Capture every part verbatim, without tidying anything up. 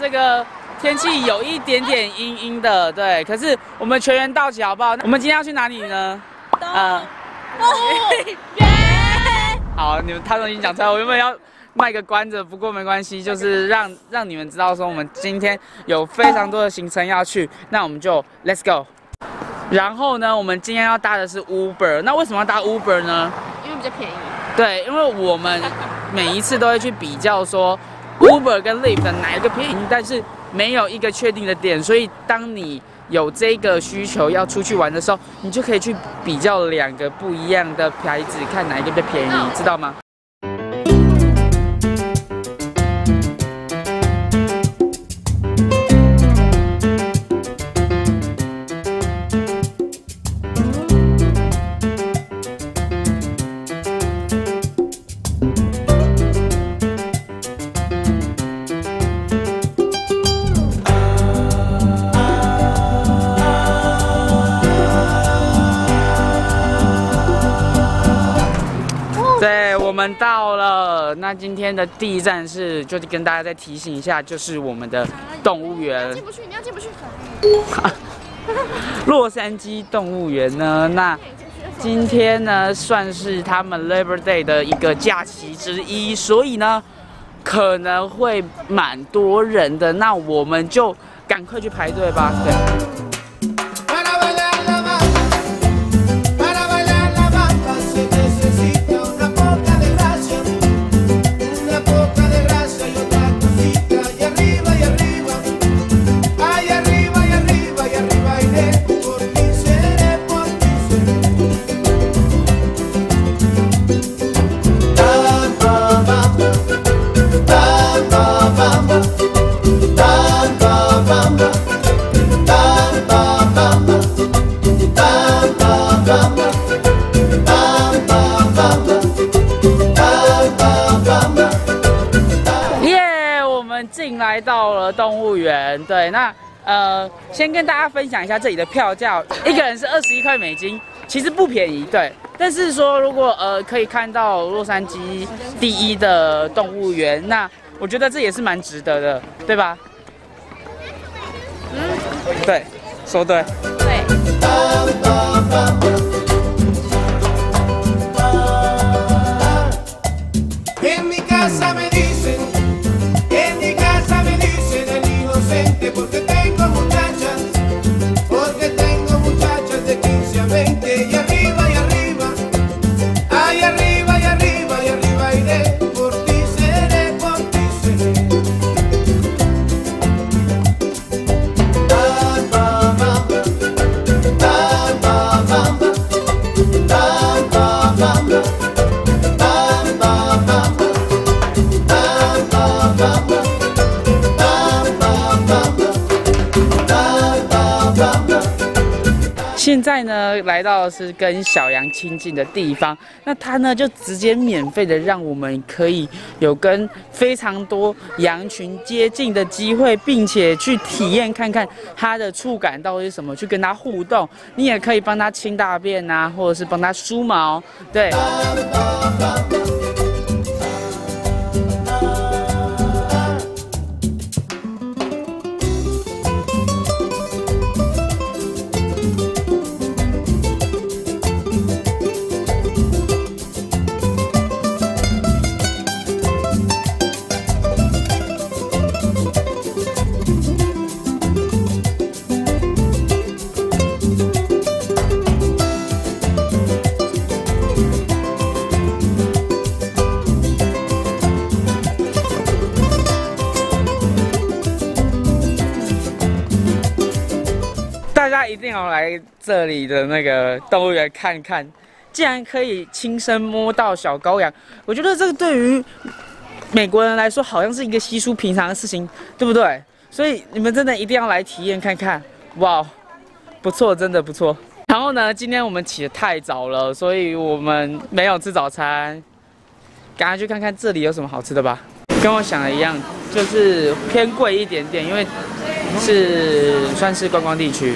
这个天气有一点点阴阴的，对。可是我们全员到齐，好不好？我们今天要去哪里呢？呃，动物园。好，你们他都已经讲出来，我原本要卖个关子，不过没关系，就是让让你们知道说我们今天有非常多的行程要去，那我们就 Let's go。然后呢，我们今天要搭的是 Uber， 那为什么要搭 Uber 呢？ 因为比较便宜。对， 因为我们每一次都会去比较说 Uber 跟 Lyft 的哪一个便宜，但是没有一个确定的点，所以当你有这个需求要出去玩的时候，你就可以去比较两个不一样的牌子，看哪一个比较便宜，知道吗？对，我们到了。那今天的第一站是，就跟大家再提醒一下，就是我们的动物园。 进不去，你要进不去。 洛杉矶动物园呢？那今天呢，算是他们 Labor Day 的一个假期之一，所以呢，可能会蛮多人的。那我们就赶快去排队吧。对。进来到了动物园，对，那呃，先跟大家分享一下这里的票价，一个人是二十一块美金，其实不便宜，对。但是说如果呃可以看到洛杉矶第一的动物园，那我觉得这也是蛮值得的，对吧？嗯，对，说对。对。 Porque tengo muchachas, porque tengo muchachas de quince a veinte y arriba y arriba, ay arriba y arriba y arriba iré, por ti seré, por ti seré. Bamba, bamba, bamba, bamba, bamba, bamba, bamba, bamba, bamba. 现在呢，来到的是跟小羊亲近的地方，那它呢就直接免费的让我们可以有跟非常多羊群接近的机会，并且去体验看看它的触感到底是什么，去跟它互动。你也可以帮它清大便啊，或者是帮它梳毛，对。大家一定要来这里的那个动物园看看，既然可以亲身摸到小羔羊，我觉得这个对于美国人来说好像是一个稀疏平常的事情，对不对？所以你们真的一定要来体验看看，哇，不错，真的不错。然后呢，今天我们起得太早了，所以我们没有吃早餐，赶快去看看这里有什么好吃的吧。跟我想的一样，就是偏贵一点点，因为是算是观光地区。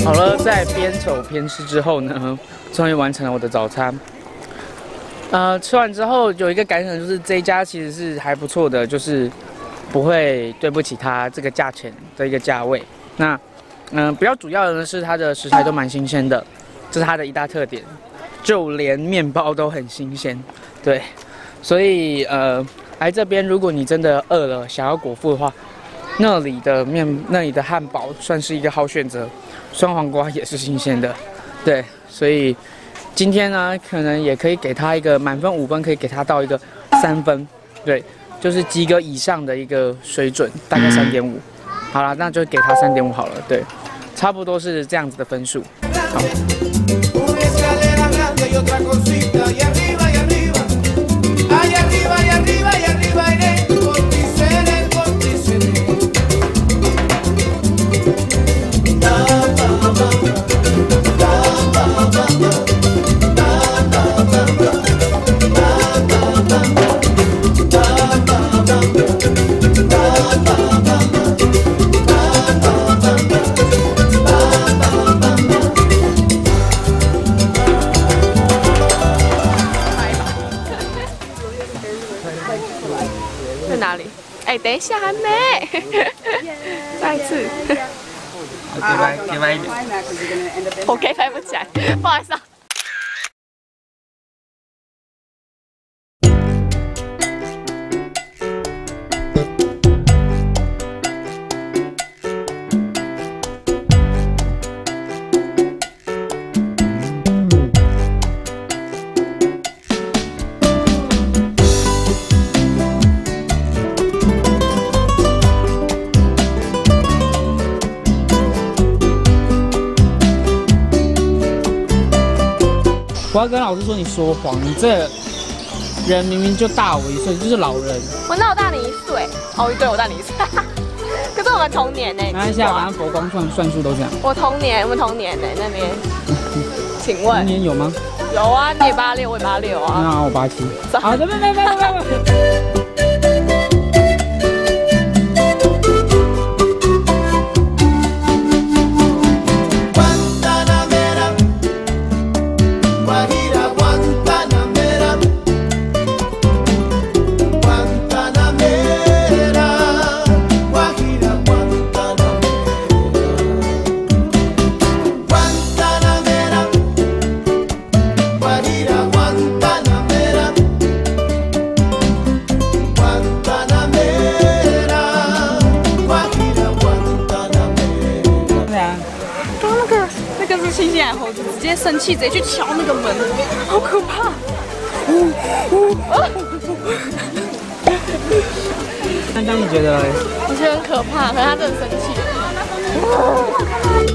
好了，在边走边吃之后呢，终于完成了我的早餐。呃，吃完之后有一个感想，就是这一家其实是还不错的，就是不会对不起它这个价钱的一个价位。那，嗯、呃，比较主要的呢是它的食材都蛮新鲜的，这是它的一大特点，就连面包都很新鲜。对，所以呃，来这边如果你真的饿了，想要果腹的话，那里的面那里的汉堡算是一个好选择。酸黄瓜也是新鲜的，对，所以今天呢，可能也可以给他一个满分五分，可以给他到一个三分，对，就是及格以上的一个水准，大概三点五。好了，那就给他三点五好了，对，差不多是这样子的分数。好。 在哪里？哎、欸，等一下，还没。再一次。 给拍，给拍一点。 我给拍不起来，不好意思啊。 我要跟老师说你说谎，你这人明明就大我一岁，就是老人。 我那我大你一岁，哦，对，我大你一岁。可是我们同年呢。没关系啊，反正佛光算算数都这样。 我同年，我们同年呢那边。请问？ 同年有吗？ 有啊，你也八六，我也八六啊。 那我八七。好，别别别别别别。 新西兰猴子直接生气，直接去敲那个门，好可怕！ 那当你觉得嘞？ 我觉得很可怕，可是他真的生气。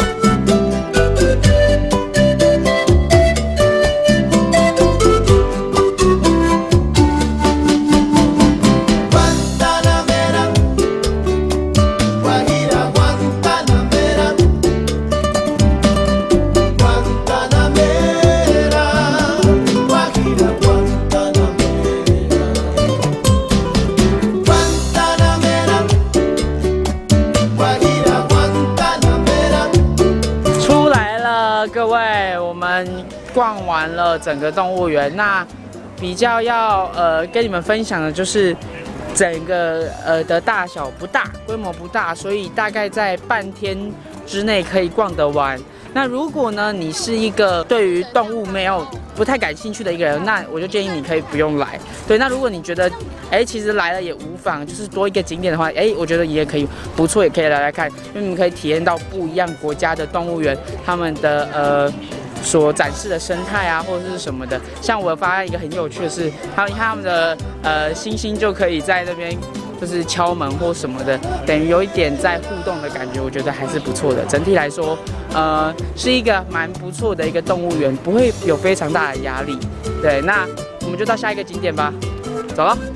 各位，我们逛完了整个动物园，那比较要呃跟你们分享的就是整个呃的大小不大，规模不大，所以大概在半天之内可以逛得完。那如果呢你是一个对于动物没有不太感兴趣的一个人，那我就建议你可以不用来。对，那如果你觉得哎其实来了也无妨，就是多一个景点的话，哎我觉得也可以不错，也可以来来看，因为你们可以体验到不一样国家的动物园他们的呃所展示的生态啊或者是什么的。像我发现一个很有趣的是，他们他们的呃猩猩就可以在那边就是敲门或什么的，等于有一点在互动的感觉，我觉得还是不错的。整体来说，呃，是一个蛮不错的一个动物园，不会有非常大的压力。对，那我们就到下一个景点吧，走了。